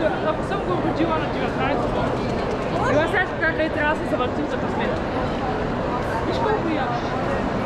ако съм го родила на 19, сега сега трябва да се завъртим за късмет. Виж колко яко.